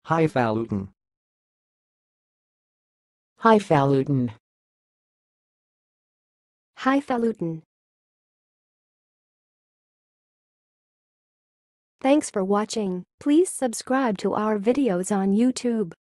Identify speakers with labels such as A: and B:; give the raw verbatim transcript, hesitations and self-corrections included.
A: highfalutin,
B: highfalutin,
C: highfalutin. Thanks for watching. Please subscribe to our videos on YouTube.